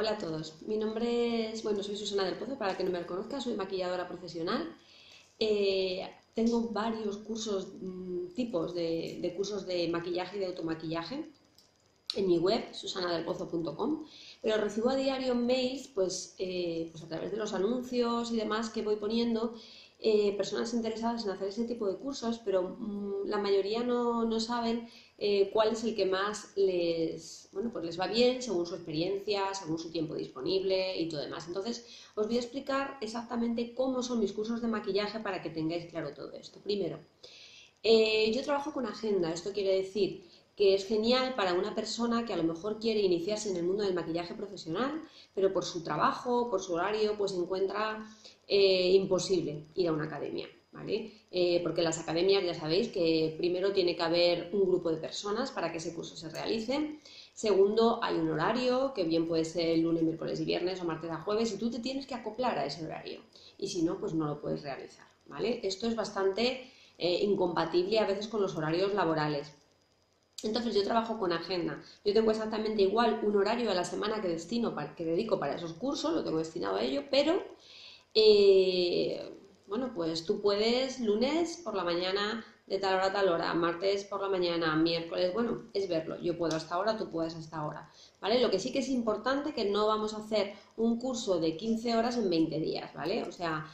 Hola a todos, mi nombre es, bueno, soy Susana del Pozo, para el que no me conozca, soy maquilladora profesional. Tengo varios cursos, tipos de cursos de maquillaje y de automaquillaje en mi web, susanadelpozo.com, pero recibo a diario mails, pues a través de los anuncios y demás que voy poniendo, personas interesadas en hacer ese tipo de cursos, pero la mayoría no saben cuál es el que más pues les va bien según su experiencia, según su tiempo disponible y todo demás. Entonces, os voy a explicar exactamente cómo son mis cursos de maquillaje para que tengáis claro todo esto. Primero, yo trabajo con agenda, esto quiere decir que es genial para una persona que a lo mejor quiere iniciarse en el mundo del maquillaje profesional, pero por su trabajo, por su horario, pues encuentra imposible ir a una academia, ¿vale? Porque las academias ya sabéis que primero tiene que haber un grupo de personas para que ese curso se realice. Segundo, hay un horario, que bien puede ser lunes, miércoles y viernes o martes a jueves, y tú te tienes que acoplar a ese horario. Y si no, pues no lo puedes realizar, ¿vale? Esto es bastante incompatible a veces con los horarios laborales. Entonces yo trabajo con agenda. Yo tengo exactamente igual un horario a la semana que dedico para esos cursos, lo tengo destinado a ello, pero bueno, pues tú puedes lunes por la mañana de tal hora a tal hora, martes por la mañana, miércoles, bueno, es verlo. Yo puedo hasta ahora, tú puedes hasta ahora, ¿vale? Lo que sí que es importante que no vamos a hacer un curso de 15 horas en 20 días, ¿vale? O sea,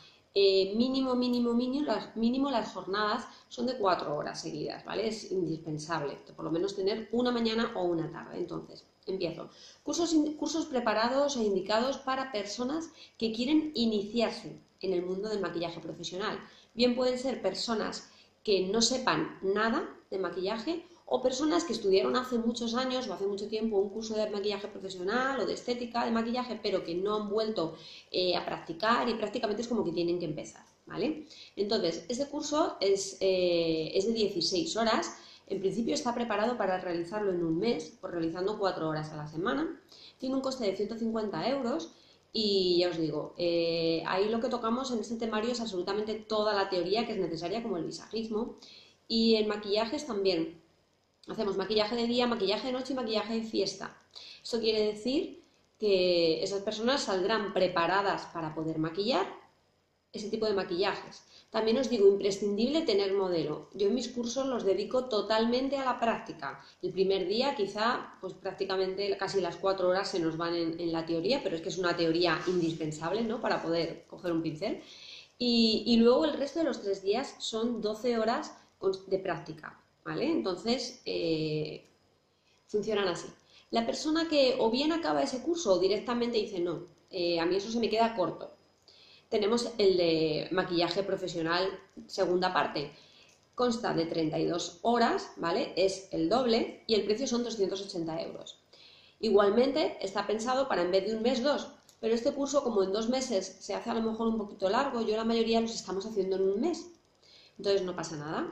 mínimo las jornadas son de 4 horas seguidas, ¿vale? Es indispensable, por lo menos tener una mañana o una tarde. Entonces, empiezo. Cursos preparados e indicados para personas que quieren iniciarse en el mundo del maquillaje profesional. Bien pueden ser personas que no sepan nada de maquillaje o personas que estudiaron hace muchos años o hace mucho tiempo un curso de maquillaje profesional o de estética de maquillaje, pero que no han vuelto a practicar y prácticamente es como que tienen que empezar, ¿vale? Entonces, este curso es de 16 horas. En principio está preparado para realizarlo en un mes, pues realizando 4 horas a la semana. Tiene un coste de 150 euros y ya os digo, ahí lo que tocamos en este temario es absolutamente toda la teoría que es necesaria, como el visajismo. Y en maquillajes también. Hacemos maquillaje de día, maquillaje de noche y maquillaje de fiesta. Esto quiere decir que esas personas saldrán preparadas para poder maquillar ese tipo de maquillajes. También os digo, imprescindible tener modelo. Yo en mis cursos los dedico totalmente a la práctica. El primer día quizá, pues prácticamente casi las 4 horas se nos van en la teoría, pero es que es una teoría indispensable, ¿no? Para poder coger un pincel. Y luego el resto de los 3 días son 12 horas de práctica, ¿vale? Entonces, funcionan así. La persona que o bien acaba ese curso o directamente dice, no, a mí eso se me queda corto. Tenemos el de maquillaje profesional, segunda parte. Consta de 32 horas, ¿vale? Es el doble y el precio son 280 euros. Igualmente está pensado para en vez de un mes, dos. Pero este curso, como en 2 meses se hace a lo mejor un poquito largo, yo la mayoría los estamos haciendo en un mes. Entonces no pasa nada.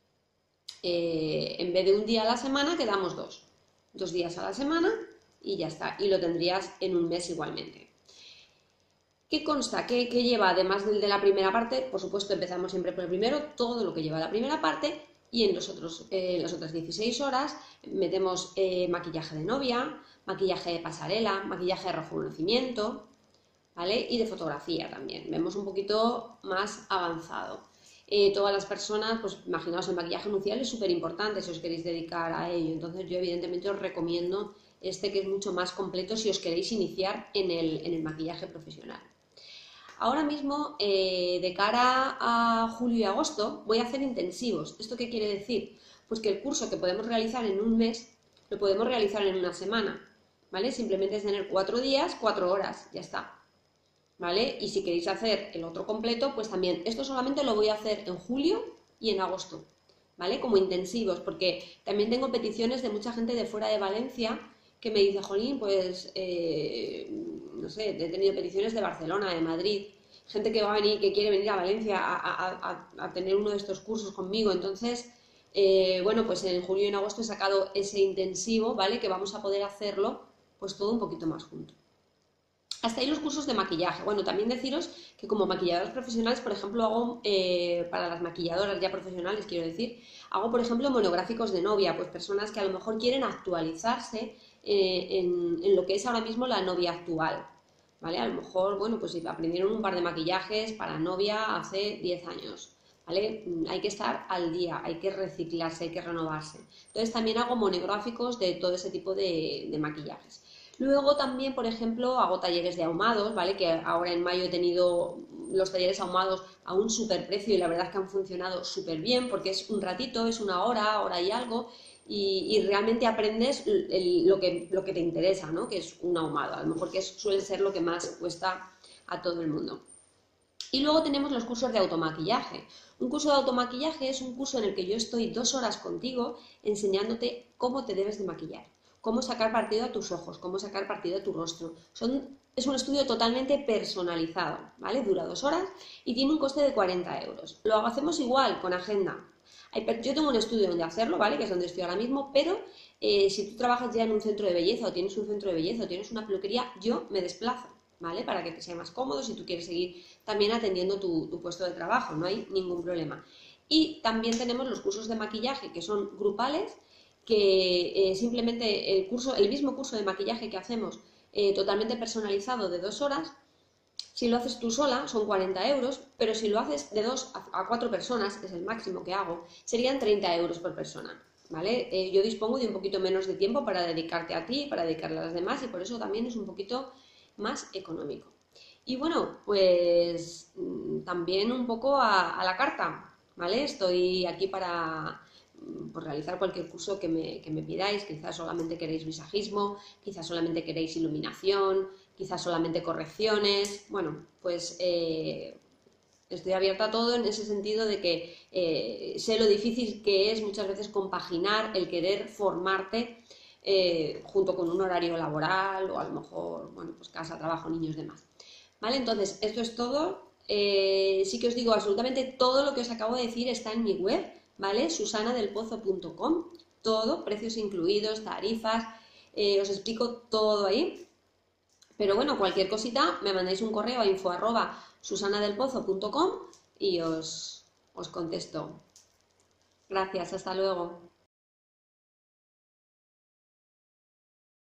En vez de un día a la semana, quedamos 2. 2 días a la semana y ya está. Y lo tendrías en un mes igualmente. ¿Qué consta? ¿Qué lleva? Además del de la primera parte, por supuesto empezamos siempre por el primero, todo lo que lleva la primera parte y en las otras 16 horas metemos maquillaje de novia, maquillaje de pasarela, maquillaje de rejuvenecimiento, ¿vale? Y de fotografía también, vemos un poquito más avanzado. Todas las personas, pues imaginaos, el maquillaje nupcial es súper importante si os queréis dedicar a ello, entonces yo evidentemente os recomiendo este que es mucho más completo si os queréis iniciar en el maquillaje profesional. Ahora mismo, de cara a julio y agosto, voy a hacer intensivos. ¿Esto qué quiere decir? Pues que el curso que podemos realizar en un mes, lo podemos realizar en una semana, ¿vale? Simplemente es tener 4 días, 4 horas, ya está, ¿vale? Y si queréis hacer el otro completo, pues también. Esto solamente lo voy a hacer en julio y en agosto, ¿vale? Como intensivos, porque también tengo peticiones de mucha gente de fuera de Valencia que me dice, jolín, pues, no sé, he tenido peticiones de Barcelona, de Madrid, gente que va a venir, que quiere venir a Valencia a tener uno de estos cursos conmigo. Entonces, bueno, pues en julio y en agosto he sacado ese intensivo, ¿vale? Que vamos a poder hacerlo, pues todo un poquito más junto. Hasta ahí los cursos de maquillaje. Bueno, también deciros que como maquilladoras profesionales, por ejemplo, hago, para las maquilladoras ya profesionales, quiero decir, hago, por ejemplo, monográficos de novia, pues personas que a lo mejor quieren actualizarse en lo que es ahora mismo la novia actual, ¿vale? A lo mejor, bueno, pues si aprendieron un par de maquillajes para novia hace 10 años, ¿vale? Hay que estar al día, hay que reciclarse, hay que renovarse. Entonces también hago monográficos de todo ese tipo de maquillajes. Luego también, por ejemplo, hago talleres de ahumados, ¿vale? Que ahora en mayo he tenido los talleres ahumados a un súper precio y la verdad es que han funcionado súper bien porque es un ratito, es una hora y algo y realmente aprendes lo que te interesa, ¿no? Que es un ahumado, a lo mejor que suele ser lo que más cuesta a todo el mundo. Y luego tenemos los cursos de automaquillaje. Un curso de automaquillaje es un curso en el que yo estoy 2 horas contigo enseñándote cómo te debes de maquillar, cómo sacar partido a tus ojos, cómo sacar partido a tu rostro. Es un estudio totalmente personalizado, ¿vale? Dura 2 horas y tiene un coste de 40 euros. Lo hacemos igual con agenda. Yo tengo un estudio donde hacerlo, ¿vale? Que es donde estoy ahora mismo, pero si tú trabajas ya en un centro de belleza o tienes un centro de belleza o tienes una peluquería, yo me desplazo, ¿vale? Para que te sea más cómodo si tú quieres seguir también atendiendo tu puesto de trabajo, no hay ningún problema. Y también tenemos los cursos de maquillaje que son grupales, que simplemente el mismo curso de maquillaje que hacemos totalmente personalizado de 2 horas, si lo haces tú sola son 40 euros, pero si lo haces de 2 a 4 personas, es el máximo que hago, serían 30 euros por persona, ¿vale? Yo dispongo de un poquito menos de tiempo para dedicarte a ti, para dedicarle a las demás y por eso también es un poquito más económico. Y bueno, pues también un poco a la carta, ¿vale? Estoy aquí para por realizar cualquier curso que me pidáis, quizás solamente queréis visajismo, quizás solamente queréis iluminación, quizás solamente correcciones, bueno, pues estoy abierta a todo en ese sentido de que sé lo difícil que es muchas veces compaginar el querer formarte junto con un horario laboral o a lo mejor, bueno, pues casa, trabajo, niños, demás. ¿Vale? Entonces, esto es todo. Sí que os digo, absolutamente todo lo que os acabo de decir está en mi web, ¿vale? susanadelpozo.com, todo, precios incluidos, tarifas, os explico todo ahí. Pero bueno, cualquier cosita, me mandáis un correo a info@susanadelpozo.com y os contesto. Gracias, hasta luego.